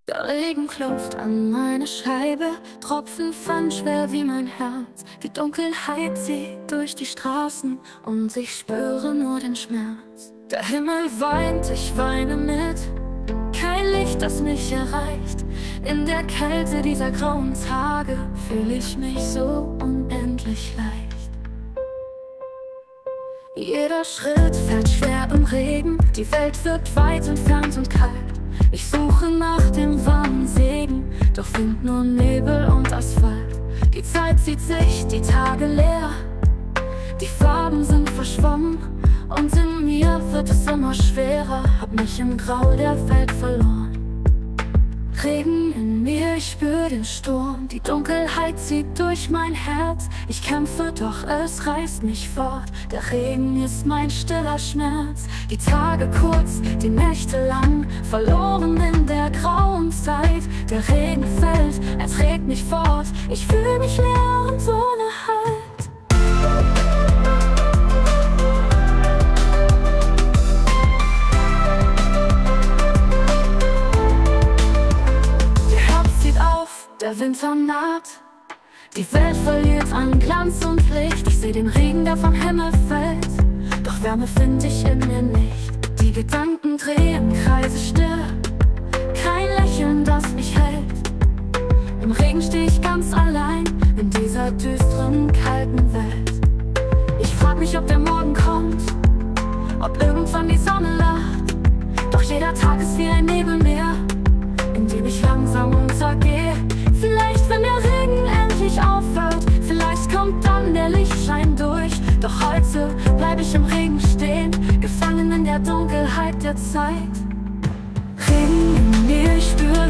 Der Regen klopft an meine Scheibe, Tropfen fallen schwer wie mein Herz. Die Dunkelheit zieht durch die Straßen und ich spüre nur den Schmerz. Der Himmel weint, ich weine mit, kein Licht, das mich erreicht. In der Kälte dieser grauen Tage fühle ich mich so unendlich leicht. Jeder Schritt fällt schwer im Regen, die Welt wirkt weit entfernt und kalt. Ich suche nach dem warmen Segen, doch find nur Nebel und Asphalt. Die Zeit zieht sich, die Tage leer, die Farben sind verschwommen und in mir wird es immer schwerer. Hab mich im Grau der Welt verloren. Regen in mir, ich spür den Sturm. Die Dunkelheit zieht durch mein Herz. Ich kämpfe, doch es reißt mich fort. Der Regen ist mein stiller Schmerz. Die Tage kurz, die Nächte lang, verloren in der grauen Zeit. Der Regen fällt, er trägt mich fort. Ich fühle mich leer und ohne Halt. Der Winter naht, die Welt verliert an Glanz und Licht. Ich seh den Regen, der vom Himmel fällt, doch Wärme find ich in mir nicht. Die Gedanken drehen Kreise still, kein Lächeln, das mich hält. Im Regen steh ich ganz allein in dieser düsteren, kalten Welt. Ich frag mich, ob der Morgen kommt, ob irgendwann die Sonne lacht. Doch jeder Tag ist wie ein Nebelmeer, in dem ich langsam untergehe. Vielleicht, wenn der Regen endlich aufhört, vielleicht kommt dann der Lichtschein durch. Doch heute bleib ich im Regen stehen, gefangen in der Dunkelheit der Zeit. Regen in mir, ich spüre